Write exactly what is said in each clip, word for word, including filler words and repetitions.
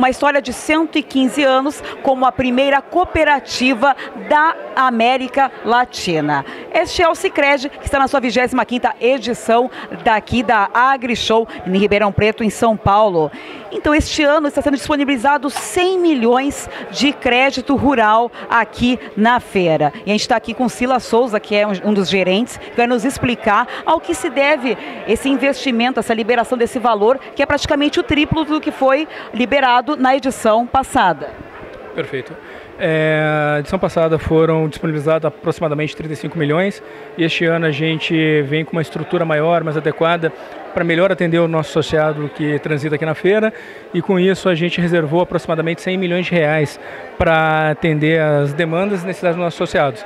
uma história de cento e quinze anos como a primeira cooperativa da América Latina. Este é o Sicredi, que está na sua vigésima quinta edição daqui da AgriShow, em Ribeirão Preto, em São Paulo. Então, este ano está sendo disponibilizado cem milhões de crédito rural aqui na feira. E a gente está aqui com Silas Souza, que é um dos gerentes, que vai nos explicar ao que se deve esse investimento, essa liberação desse valor, que é praticamente o triplo do que foi liberado na edição passada. Perfeito. É, a edição passada foram disponibilizados aproximadamente trinta e cinco milhões e este ano a gente vem com uma estrutura maior, mais adequada para melhor atender o nosso associado que transita aqui na feira, e com isso a gente reservou aproximadamente cem milhões de reais para atender as demandas e necessidades dos nossos associados.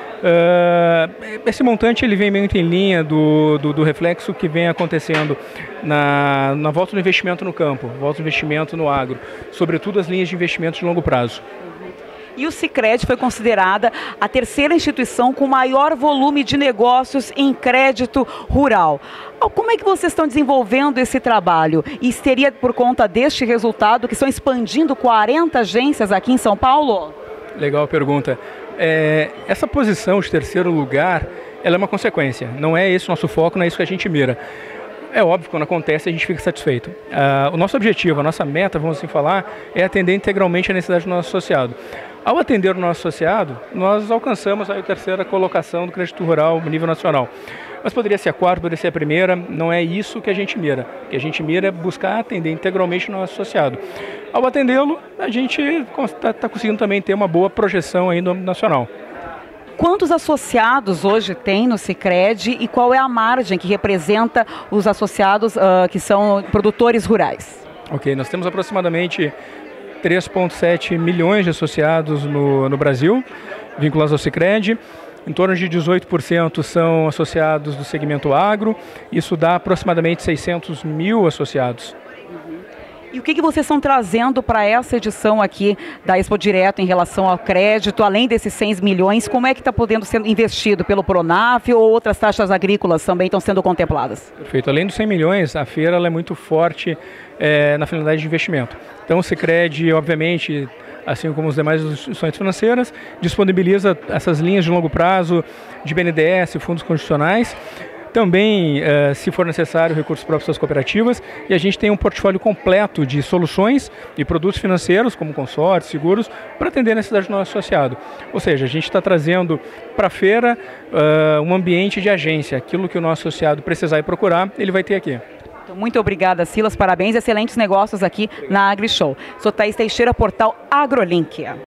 Uh, esse montante ele vem muito em linha do, do, do reflexo que vem acontecendo na, na volta do investimento no campo, volta do investimento no agro, sobretudo as linhas de investimento de longo prazo. E o Sicredi foi considerada a terceira instituição com maior volume de negócios em crédito rural. Como é que vocês estão desenvolvendo esse trabalho? E seria por conta deste resultado que estão expandindo quarenta agências aqui em São Paulo? Legal a pergunta. É, essa posição de terceiro lugar, ela é uma consequência. Não é esse o nosso foco, não é isso que a gente mira. É óbvio, quando acontece, a gente fica satisfeito. Uh, o nosso objetivo, a nossa meta, vamos assim falar, é atender integralmente a necessidade do nosso associado. Ao atender o nosso associado, nós alcançamos aí a terceira colocação do crédito rural no nível nacional. Mas poderia ser a quarta, poderia ser a primeira, não é isso que a gente mira. O que a gente mira é buscar atender integralmente o nosso associado. Ao atendê-lo, a gente está tá conseguindo também ter uma boa projeção aí no âmbito nacional. Quantos associados hoje tem no Sicredi e qual é a margem que representa os associados uh, que são produtores rurais? Ok, nós temos aproximadamente três vírgula sete milhões de associados no, no Brasil, vinculados ao Sicredi. Em torno de dezoito por cento são associados do segmento agro. Isso dá aproximadamente seiscentos mil associados. E o que, que vocês estão trazendo para essa edição aqui da Expo Direto em relação ao crédito, além desses cem milhões, como é que está podendo ser investido pelo Pronaf ou outras taxas agrícolas também estão sendo contempladas? Perfeito. Além dos cem milhões, a feira ela é muito forte é, na finalidade de investimento. Então o Sicredi, obviamente, assim como as demais instituições financeiras, disponibiliza essas linhas de longo prazo de B N D E S, fundos constitucionais. Também, uh, se for necessário, recursos próprios das cooperativas, e a gente tem um portfólio completo de soluções e produtos financeiros, como consórcios, seguros, para atender a necessidade do nosso associado. Ou seja, a gente está trazendo para a feira uh, um ambiente de agência, aquilo que o nosso associado precisar e procurar, ele vai ter aqui. Então, muito obrigada, Silas, parabéns, excelentes negócios aqui na AgriShow. Sou Thaís Teixeira, portal AgroLink.